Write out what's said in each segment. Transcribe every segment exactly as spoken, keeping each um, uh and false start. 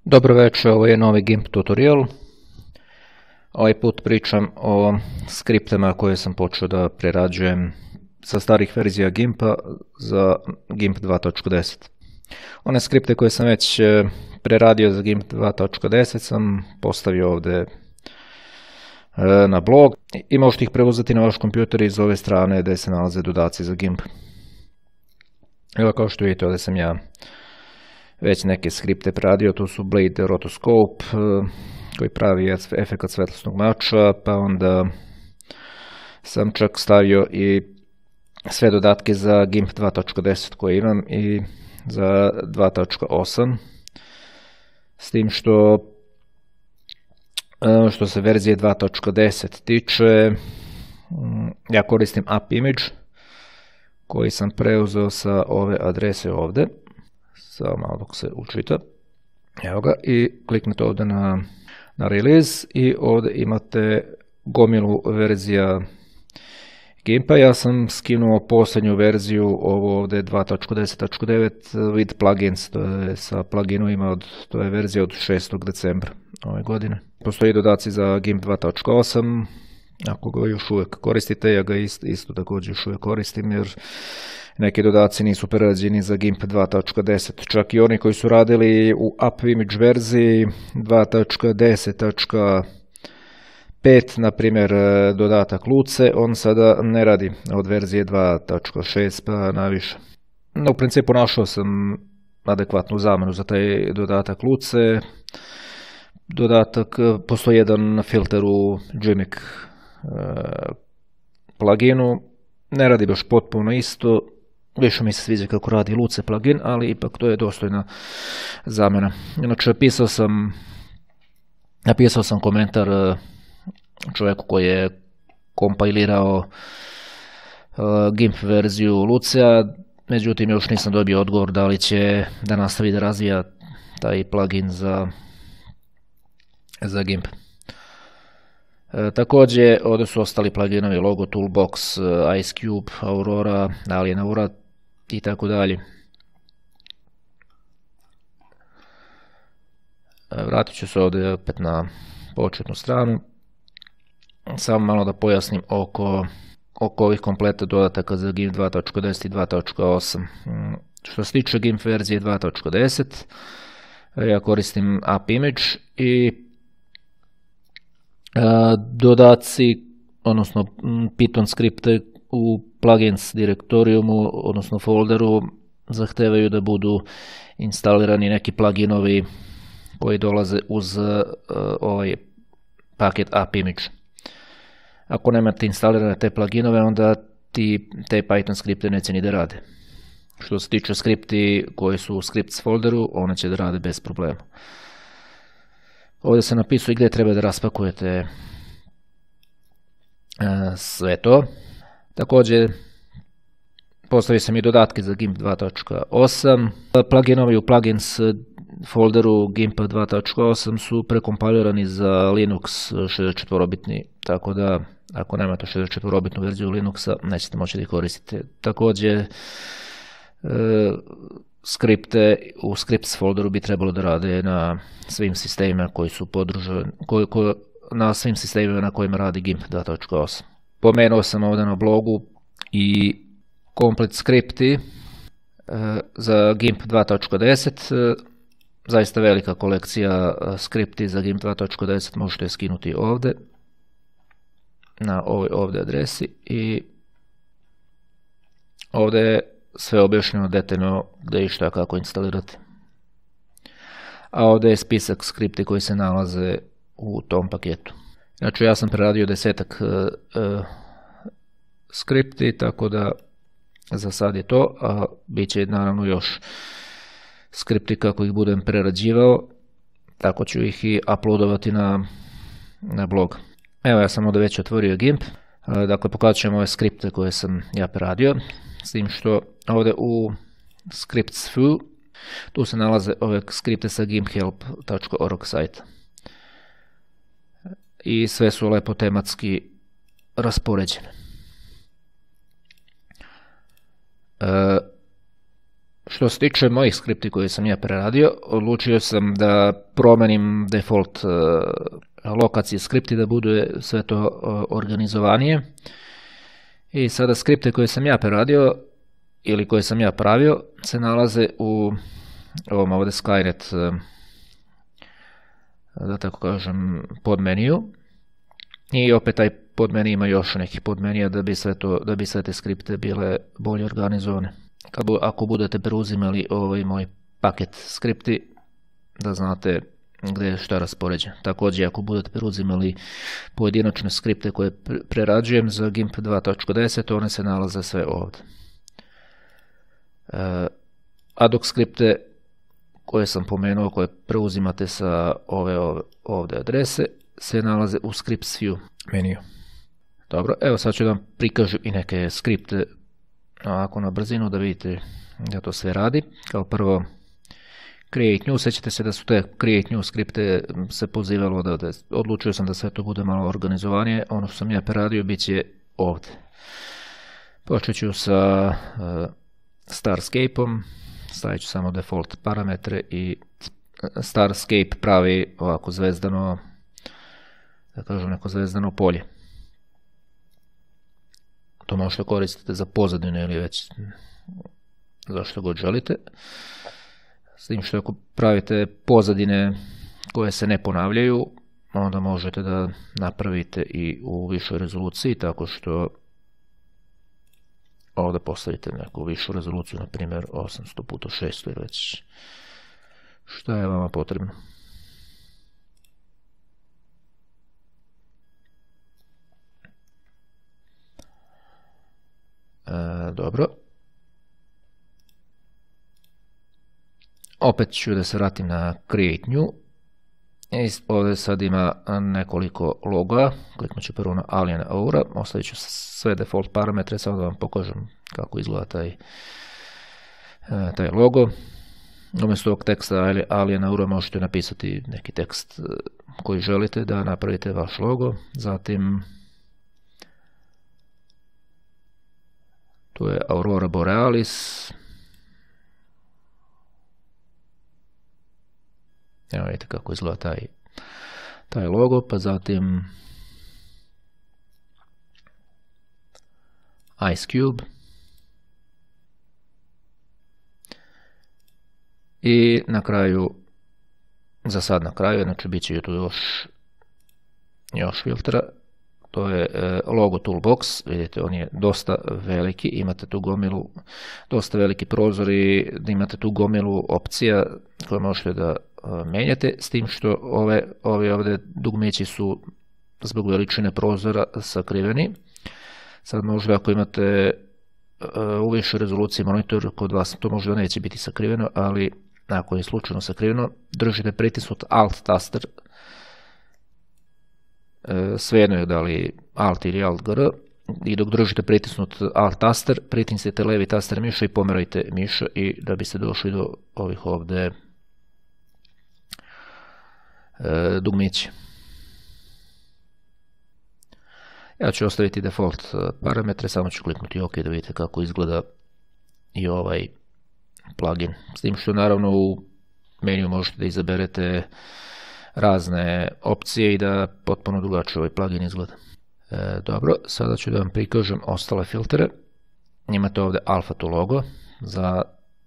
Dobro večer, ovo je novi GIMP tutorial. Ovaj put pričam o skriptima koje sam počeo da prerađujem sa starih verzija GIMP-a za GIMP dva točka deset. One skripte koje sam već preradio za GIMP dva točka deset sam postavio ovdje na blog i možete ih preuzeti na vaš kompjuter iz ove strane gdje se nalaze dodaci za GIMP. Evo, kao što vidite, ovdje sam ja već neke skripte preradio. Tu su Blade Rotoscope koji pravi efekt svetlosnog mača, pa onda sam čak stavio i sve dodatke za GIMP dva točka deset koje imam i za dva točka osam, s tim što što se verzije dva točka deset tiče, ja koristim AppImage koji sam preuzeo sa ove adrese ovdje. Samo malo dok se učita. Evo ga, i kliknite ovdje na, na release i ovdje imate gomilu verzija GIMP-a. Ja sam skinuo posljednju verziju, ovo ovdje dva točka deset točka devet with plugins, to je sa pluginovima, od, to je verzija od šestog decembra ove godine. Postoji dodaci za GIMP dva točka osam, ako ga još uvijek koristite, ja ga isto, isto također još uvijek koristim jer neki dodaci nisu prerađeni za GIMP dva točka deset. Čak i oni koji su radili u AppImage verziji dva točka deset točka pet, na primjer dodatak Luce, on sada ne radi od verzije dva točka šest pa naviše. No, u principu našao sam adekvatnu zamenu za taj dodatak Luce. Dodatak, postoji jedan filter u Gimmick pluginu, ne radi baš potpuno isto, više mi se sviđa kako radi Luce plugin, ali ipak to je dostojna zamjena. Inače, pisao sam, napisao sam komentar čovjeku koji je kompilirao GIMP verziju Lucea, međutim još nisam dobio odgovor da li će da nastavi da razvija taj plugin za, za GIMP. E, također, ovdje su ostali pluginovi Logo Toolbox, IceCube, Aurora, Alien Aura i tako dalje. Vratit ću se ovdje opet na početnu stranu. Samo malo da pojasnim oko, oko ovih kompleta dodataka za GIMP dva točka deset i dva točka osam. Što se tiče GIMP verzije dva točka deset, ja koristim AppImage i dodaci, odnosno Python skripte u plugins direktorijumu, odnosno folderu, zahtevaju da budu instalirani neki pluginovi koji dolaze uz uh, ovaj paket AppImage. Ako nemate instalirane te pluginove, onda ti, te Python skripte neće ni da rade. Što se tiče skripti koji su u scripts folderu, one će da rade bez problema. Ovdje se napisuje gdje treba da raspakujete sve to. Također, postavio sam i dodatke za GIMP dva točka osam. Pluginovi u plugins folderu GIMP dva točka osam su prekompilirani za Linux šezdeset četiri bitni, tako da ako nemate šezdeset četiri bitnu verziju Linuxa, nećete moći da ih koristite. Također, e, skripte u scripts folderu bi trebalo da rade na svim sistemima koji su podruženi, koji, koji, na svim sistemima na kojima radi GIMP dva točka osam. Pomenuo sam ovdje na blogu i komplet skripti e, za GIMP dva točka deset. E, zaista velika kolekcija skripti za GIMP dva točka deset možete skinuti ovdje na ovoj ovdje adresi i ovdje je sve objašnjeno detaljno gdje i šta kako instalirati. A ovdje je spisak skripti koji se nalaze u tom paketu. Znači, ja sam preradio desetak uh, uh, skripti, tako da za sad je to, a bit će naravno još skripti kako ih budem prerađivao, tako ću ih i uploadovati na, na blog. Evo, ja sam ovdje već otvorio GIMP, uh, dakle pokazat ću vam ove skripte koje sam ja preradio, s tim što ovdje u scripts view tu se nalaze ove skripte sa gimphelp točka org sajta. I sve su lepo tematski raspoređene. E, Što se tiče mojih skripti koje sam ja preradio, odlučio sam da promenim default lokacije skripti da bude sve to organizovanije. I sada skripte koje sam ja preradio ili koje sam ja pravio se nalaze u ovom ovdje Skynet, da tako kažem, podmeniju. I opet taj podmeni ima još nekih podmenija da bi sve, to, da bi sve te skripte bile bolje organizovane. Ako budete preuzimali ovaj moj paket skripti, da znate gdje je šta raspoređeno. Također, ako budete preuzimali pojedinačne skripte koje prerađujem za GIMP dva točka deset, one se nalaze sve ovdje. Ad hoc skripte koje sam pomenuo, koje preuzimate sa ove, ove ovdje adrese, se nalaze u Scripts View meniju. Dobro, evo sad ću vam prikažem i neke skripte ovako na brzinu da vidite da to sve radi. Kao prvo, Create New, sjećate se da su te Create New skripte se pozivalo odavde. Odlučio sam da sve to bude malo organizovanije. Ono što sam ja preradio bit će ovdje. Počet ću sa uh, Starscape-om. Stavit ću samo default parametre i Starscape pravi ovako zvezdano, da kažem, neko zvezdano polje. To možete koristiti za pozadinu ili već za što god želite. S tim što ako pravite pozadine koje se ne ponavljaju, onda možete da napravite i u višoj rezoluciji, tako što ovdje postavite neku višu rezoluciju, na primjer osamsto puta šesto ili već šta je vama potrebno. E, dobro. Opet ću da se vratim na Create New. I ovdje sad ima nekoliko loga. Kliknut ću prvo na Alien Aura. Ostavit ću sve default parametre, samo da vam pokažem kako izgleda taj, taj logo. Umjesto ovog teksta Alien Aura možete napisati neki tekst koji želite da napravite vaš logo. Zatim tu je Aurora Borealis. Evo vidite kako izgleda taj, taj logo, pa zatim Ice Cube. I na kraju, za sad na kraju, znači bit će tu još, još filtra. To je logo toolbox, vidite on je dosta veliki, imate tu gomilu, dosta veliki prozor i imate tu gomilu opcija koje možete da menjate, s tim što ove, ove ovdje dugmići su zbog veličine prozora sakriveni. Sad možda ako imate u višoj rezoluciji monitor, kod vas to možda neće biti sakriveno, ali ako je slučajno sakriveno, držite pritisnut Alt taster, svejedno je da li Alt ili Alt G R, i dok držite pritisnut Alt taster, pritisnite levi taster miša i pomerajte miša i da biste došli do ovih ovdje e, dugmići. Ja ću ostaviti default parametre, samo ću kliknuti OK da vidite kako izgleda i ovaj plugin. S tim što naravno u meniju možete da izaberete razne opcije i da potpuno drugačije ovaj plugin izgleda. E, dobro, sada ću da vam prikažem ostale filtere. Imate ovdje Alpha to logo. Za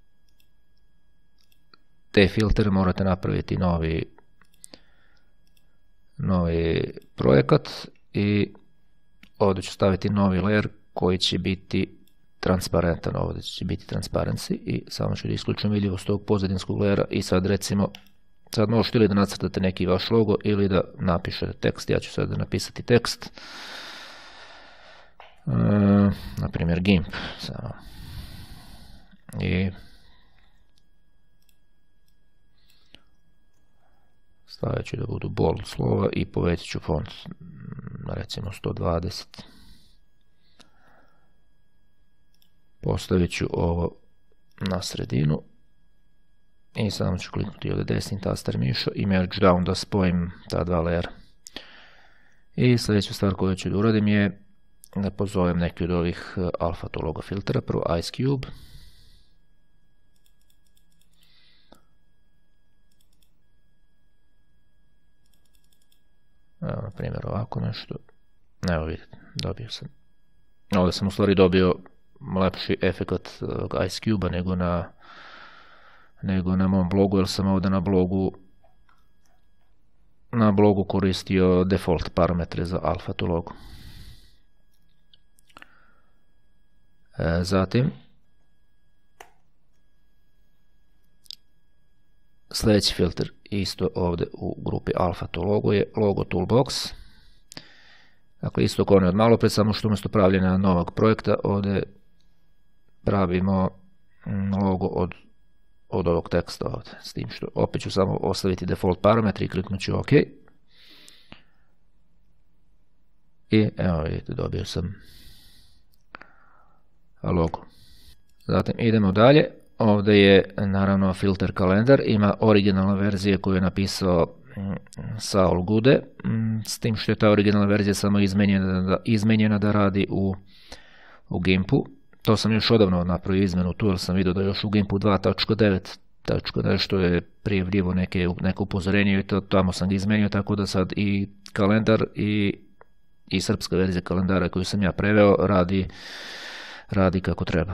te filtere morate napraviti novi, novi projekat i ovdje ću staviti novi layer koji će biti transparentan. Ovdje će biti transparency i samo ću da isključim vidljivost tog pozadinskog layera i sad recimo sad možete ili da nacrtate neki vaš logo ili da napišete tekst. Ja ću sad da napisati tekst. E, na primjer GIMP. Samo. I stavit ću da budu bold slova i povećat ću font na recimo sto dvadeset. Postavit ću ovo na sredinu. I samo ću kliknuti ovdje desni taster miša i merge down da spojim ta dva layera. I sljedeća stvar koju ću da uradim je da pozovem neki od ovih Alpha to logo filtera. Prvo Ice Cube. Evo, na primjer, ovako nešto. Evo vidite, dobio sam. Ovdje sam u stvari dobio lepši efekat Ice Cube-a nego na, nego na mom blogu, jer sam ovdje na blogu na blogu koristio default parametre za alfa tu logu. E, zatim, sljedeći filter isto ovdje u grupi alfa to logo je logo toolbox. Dakle, isto kao ono od malo prije, samo što umjesto pravljenja novog projekta ovdje pravimo logo od, od ovog teksta ovdje. S tim što opet ću samo ostaviti default parametri i kliknut ću OK. I evo vidite, dobio sam logo. Zatim idemo dalje. Ovdje je naravno filter kalendar. Ima originalna verzija koju je napisao Saul Gude, s tim što je ta originalna verzija samo izmenjena da, izmenjena da radi u, u Gimpu. To sam još odavno napravio izmenu tu, jer sam vidio da još u Gimpu dva točka devet nešto je prijavljivo neke, neko upozorenje i to, tamo sam ga izmenio, tako da sad i kalendar i, i srpska verzija kalendara koju sam ja preveo radi, radi kako treba.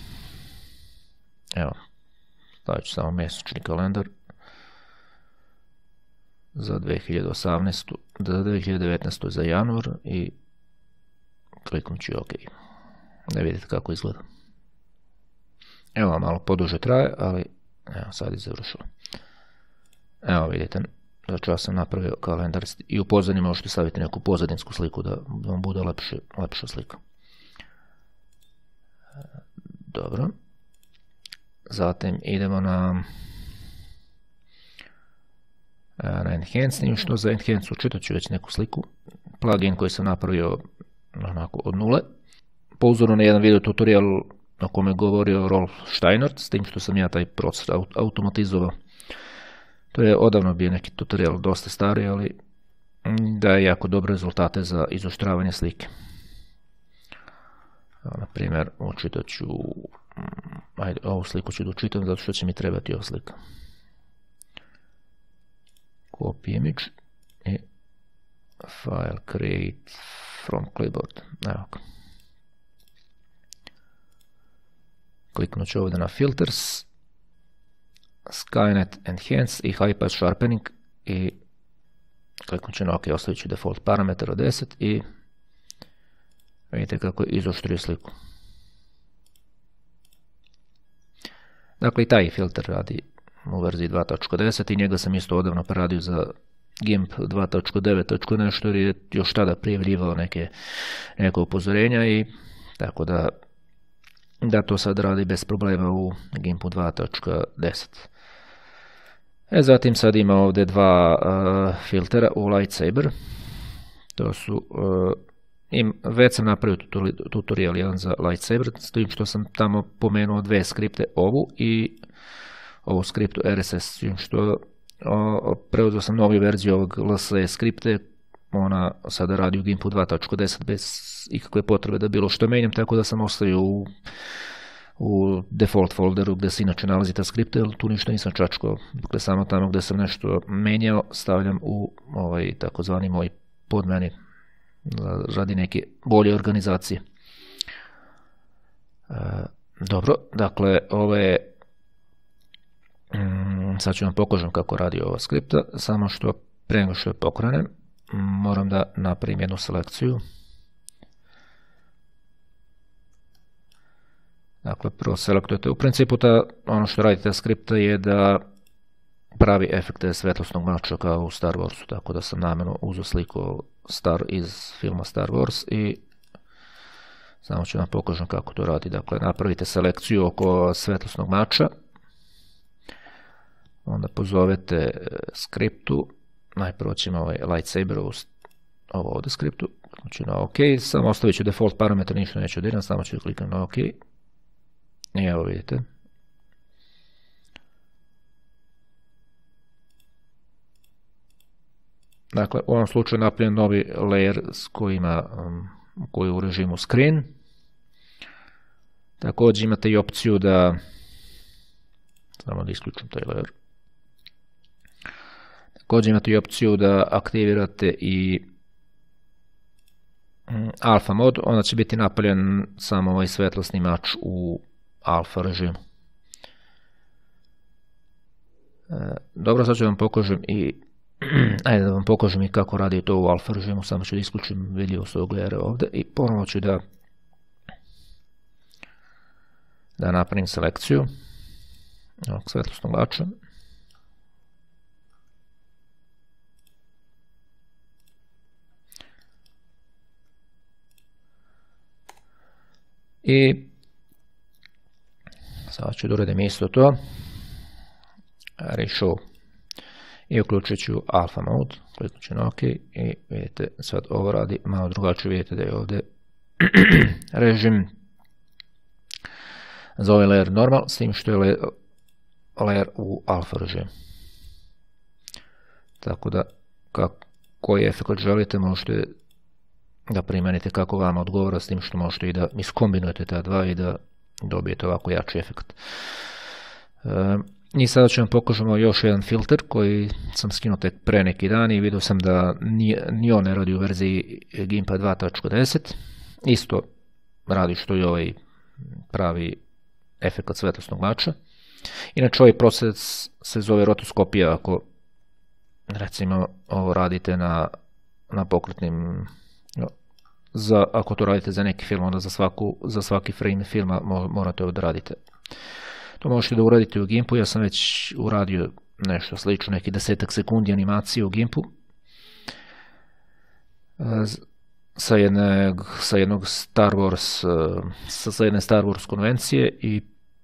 Evo, stavit ću samo mjesečni kalendar za dvije hiljade osamnaestu, za dvije hiljade devetnaestu za januar i kliknut ću OK. Da vidite kako izgleda. Evo, malo poduže traje, ali evo, sad je završilo. Evo vidite, znači ja sam napravio kalendar i u pozadini možete staviti neku pozadinsku sliku da vam bude lepše, lepša slika. Dobro. Zatim idemo na na Enhance, što za Enhance učitat ću već neku sliku. Plugin koji sam napravio onako od nule. Po uzoru na jedan video tutorial na kome je govorio Rolf Steinert, s tim što sam ja taj proces automatizovao. To je odavno bio neki tutorial, dosta stari, ali daje jako dobre rezultate za izoštravanje slike. Na primjer, učitat ću, ajde, ovu sliku ću da učitam zato što će mi trebati ova slika. Copy image i file create from clipboard. Evo ga. Kliknut ću ovdje na filters, Skynet Enhance i High Path Sharpening i kliknut ću na OK, ostavit ću default parametar od deset i vidite kako je izoštrio sliku. Dakle, i taj filter radi u verziji dva točka deset i njega sam isto odavno preradio za Gimp dva točka devet nešto jer je još tada prijavljivao neke, neke upozorenja i tako da, da to sad radi bez problema u Gimpu dva točka deset. E, zatim sad ima ovdje dva uh, filtera u Lightsaber. To su, uh, im, već sam napravio tutorial jedan za Lightsaber, s tim što sam tamo pomenuo dve skripte, ovu i ovu skriptu R S S, što o, preuzeo sam novu verziju ovog L S E skripte, ona sada radi u Gimpu dva točka deset bez ikakve potrebe da bilo što menjam, tako da sam ostavio u, u default folderu gdje se inače nalazi ta skripta, jer tu ništa nisam čačkao, dakle samo tamo gdje sam nešto menjao stavljam u ovaj takozvani moj podmeni radi neke bolje organizacije. E, dobro, dakle ove sad ću vam pokažem kako radi ova skripta, samo što prije nego što je pokrenem moram da napravim jednu selekciju. Dakle, prvo selektujete. U principu ta, ono što radi ta skripta je da pravi efekte svetlosnog mača kao u Star Warsu, tako da sam namjerno uzeo sliku Star iz filma Star Wars i samo ću vam pokažem kako to radi. Dakle, napravite selekciju oko svetlosnog mača, onda pozovete skriptu, najprvo ćemo ovaj lightsaber, ovo ovdje skriptu, znači na OK, samo ostavit ću default parametar, ništa neću dirati, samo ću kliknuti na OK. I evo vidite. Dakle, u ovom slučaju napravim novi layer s kojima, um, koji je u režimu screen. Također imate i opciju da, samo da isključim taj layer. Također imate i opciju da aktivirate i alfa mod, onda će biti napaljen samo ovaj svetlosni mač u alfa režimu. Dobro, sad ću vam pokažem i ajde da vam pokažem i kako radi to u alfa režimu, samo ću da isključim vidljivo s ovog layera ovdje i ponovno ću da da napravim selekciju ovog svetlosnog mača. I sad ću da uradim isto to, reshow, i uključit ću alpha mode, kliknut ću na OK i vidite sad ovo radi malo drugačije, vidite da je ovdje režim za ovaj layer normal, s tim što je layer u alfa režimu. Tako da koji efekt želite možete da primenite kako vama odgovara, s tim što možete i da iskombinujete ta dva i da dobijete ovako jači efekt. I sada ću vam pokažemo još jedan filter koji sam skinuo tek pre neki dan i vidio sam da ni on ne radi u verziji GIMPA dva tačka deset. Isto radi što i ovaj pravi efekt svetlosnog mača. Inače ovaj proces se zove rotoskopija ako recimo ovo radite na, na pokretnim, no, za, ako to radite za neki film, onda za, svaku, za svaki frame filma morate ovo da radite. To možete da uradite u GIMPu, ja sam već uradio nešto slično, neki desetak sekundi animacije u GIMPu. Sa jednog, sa jednog Star Wars, sa, sa jedne Star Wars konvencije i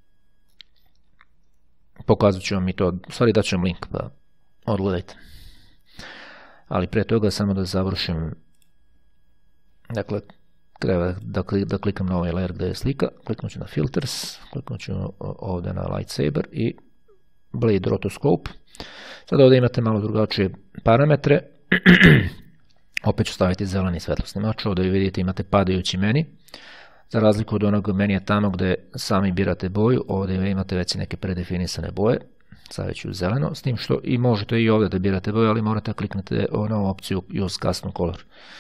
pokazat ću vam i to, u stvari daću vam link pa odgledajte. Ali pre toga samo da završim, dakle, treba da, da klikam na ovaj layer gdje je slika, kliknut ću na filters, kliknut ću ovdje na lightsaber i blade rotoscope. Sada ovdje imate malo drugačije parametre, opet ću staviti zeleni svetlosni mač, ovdje vidite imate padajući meni, za razliku od onog menija tamo gdje sami birate boju, ovdje imate već neke predefinisane boje, stavit ću zeleno, s tim što i možete i ovdje da birate boju, ali morate kliknuti na ovu opciju Use Custom Color.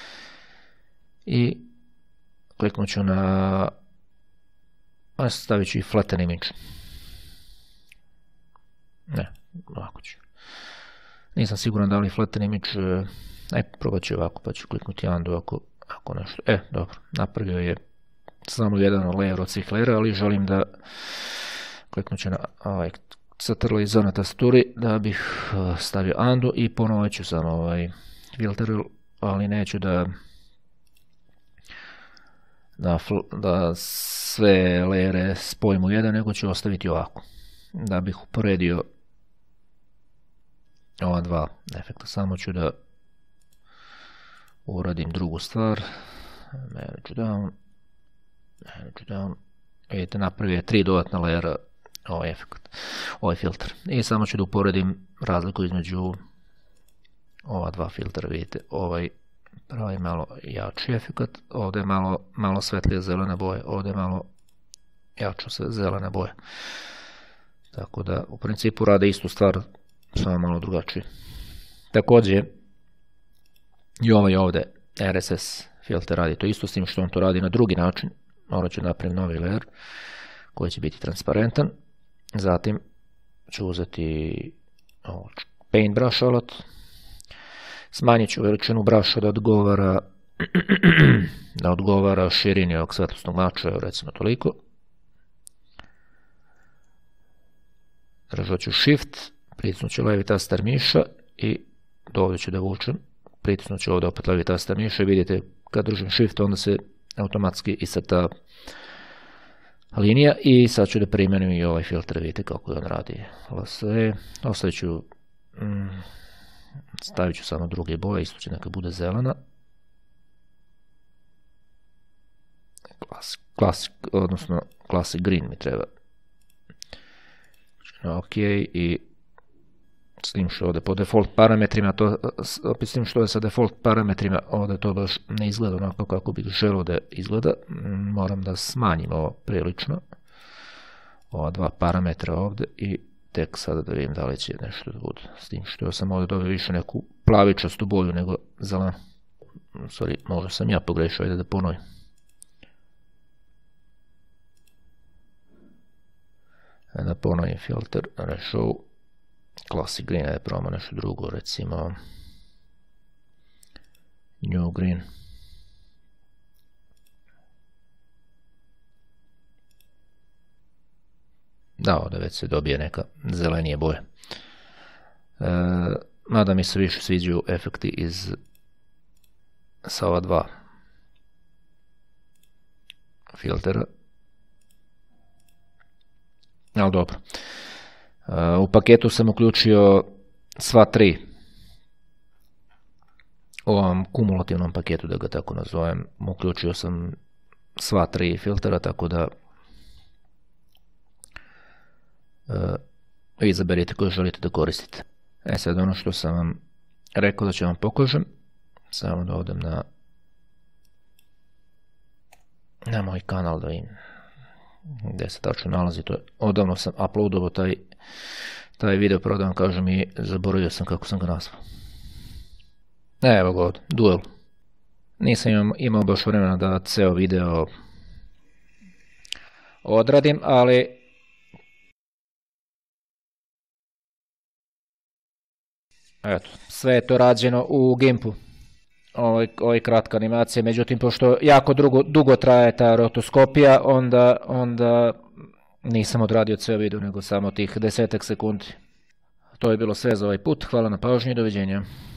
I kliknut ću na, stavit ću i Flatten Image. Ne, ovako ću. Nisam siguran da li Flatten Image, aj probat ću ovako, pa ću kliknuti Undo ako, ako nešto. E, dobro, napravio je samo jedan layer od svih layera, ali želim da kliknut ću na ovaj Ctrl i Z na tastaturi da bih stavio Undo i ponovo ću samo ovaj filter, ali neću da Da, da sve layere spojim u jedan, nego ću ostaviti ovako, da bih uporedio ova dva efekta. Samo ću da uradim drugu stvar, manage down, manage down, vidite napravio je tri dodatna layera ovaj efekt, ovaj filter. I samo ću da uporedim razliku između ova dva filtera, vidite, ovaj pravi malo jači efekt, ovdje je malo, malo svetlije zelena boja, ovdje je malo jača zelena boja. Tako da u principu rade istu stvar, samo malo drugačije. Također i ovaj ovdje R S S filter radi to isto, s tim što on to radi na drugi način. Morat ću napraviti novi layer koji će biti transparentan. Zatim ću uzeti paintbrush alat. Smanjit ću veličinu brusha da odgovara da odgovara širini ovog svetlosnog mača, recimo toliko. Držat ću Shift, pritisnut ću levi taster miša i do ovdje ću da vučem. Pritisnut ću ovdje opet levi taster miša i vidite kad držim Shift onda se automatski iscrta linija i sad ću da primenim i ovaj filter, vidite kako on radi. Ostavit ću mm, stavit ću samo druge boje, isto će neka bude zelena. Classic, classic, odnosno Classic Green mi treba. Ok, i s tim što ovdje po default parametrima, to, opet s tim što je sa default parametrima, ovdje to baš ne izgleda onako kako bih želeo da izgleda. Moram da smanjim ovo prilično. Ova dva parametra ovdje i tek sada da vidim da li će nešto da bude. S tim što sam ovdje dobio više neku plavičastu boju nego zelenu. Sorry, možda sam ja pogrešio, ajde da ponovim. Da ponovim filter, rešao Classic Green, ajde probamo nešto drugo, recimo New Green. Da, ovdje već se dobije neka zelenije boje. E, mada mi se više sviđaju efekti iz sa ova dva filtera. Ali dobro. E, u paketu sam uključio sva tri. U ovom kumulativnom paketu, da ga tako nazovem, uključio sam sva tri filtera, tako da vi izaberite koje želite da koristite. E sad ono što sam vam rekao da ću vam pokažem, samo da odem na na moj kanal da vidim gdje se tačno nalazi. To je, odavno sam uploadovao taj taj video, pravo da vam kažem, i zaboravio sam kako sam ga nazvao. Evo ga ovdje, duel. Nisam imao, imao baš vremena da ceo video odradim, ali eto, sve je to rađeno u Gimpu. Ovo je, ovo je kratka animacija, međutim, pošto jako dugo, dugo traje ta rotoskopija, onda, onda nisam odradio ceo video, nego samo tih desetak sekundi. To je bilo sve za ovaj put. Hvala na pažnji i doviđenja.